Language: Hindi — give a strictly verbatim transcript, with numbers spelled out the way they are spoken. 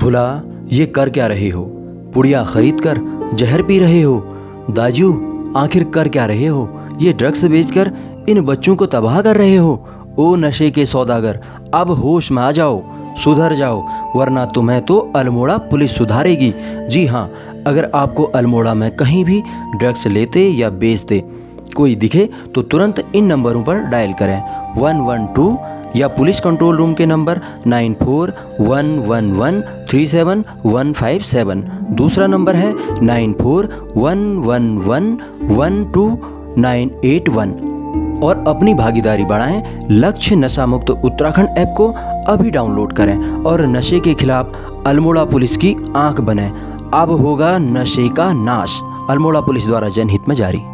भुला ये कर क्या रहे हो? पुड़िया खरीद कर जहर पी रहे हो? दाजू आखिर कर क्या रहे हो? ये ड्रग्स बेचकर इन बच्चों को तबाह कर रहे हो। ओ नशे के सौदागर, अब होश में आ जाओ, सुधर जाओ, वरना तुम्हें तो अल्मोड़ा पुलिस सुधारेगी। जी हाँ, अगर आपको अल्मोड़ा में कहीं भी ड्रग्स लेते या बेचते कोई दिखे तो तुरंत इन नंबरों पर डायल करें वन वन टू या पुलिस कंट्रोल रूम के number nine four one one one three seven one five seven. दूसरा नंबर है nine four one one one one two nine eight one. और अपनी भागीदारी बढ़ाएं। लक्ष्य नशा मुक्त उत्तराखंड ऐप को अभी डाउनलोड करें और नशे के खिलाफ अल्मोड़ा पुलिस की आंख बने। अब होगा नशे का नाश। अल्मोड़ा पुलिस द्वारा जनहित में जारी।